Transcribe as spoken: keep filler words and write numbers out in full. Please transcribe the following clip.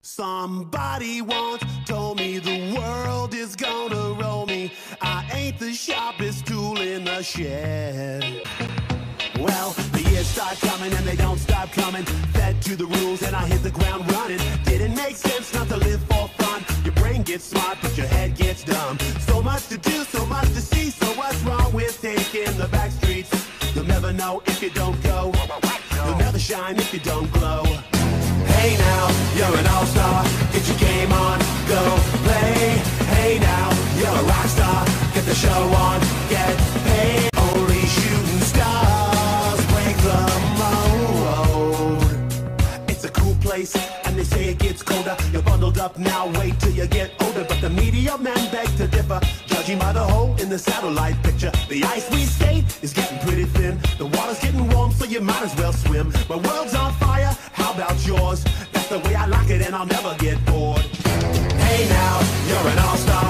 Somebody once told me the world is gonna roll me. I ain't the sharpest tool in the shed. Well, the years start coming and they don't stop coming. Fed to the rules and I hit the ground running. Didn't make sense not to live for fun. Your brain gets smart but your head gets dumb. So much to do, so much to see. So what's wrong with taking the back streets? You'll never know if you don't go. You'll never shine if you don't glow. Hey now, you're an all-star, get your game on, go play. Hey now, you're a rock star, get the show on, get paid. Only shooting stars break the mold. It's a cool place, and they say it gets colder. You're bundled up now, wait till you get older. But the media men beg to differ, judging by the hole in the satellite picture. The ice we skate is getting pretty thin. The water's getting warm, so you might as well swim. My world's on fire, how about yours? That's the way I like it and I'll never get bored. Hey now, you're an all-star,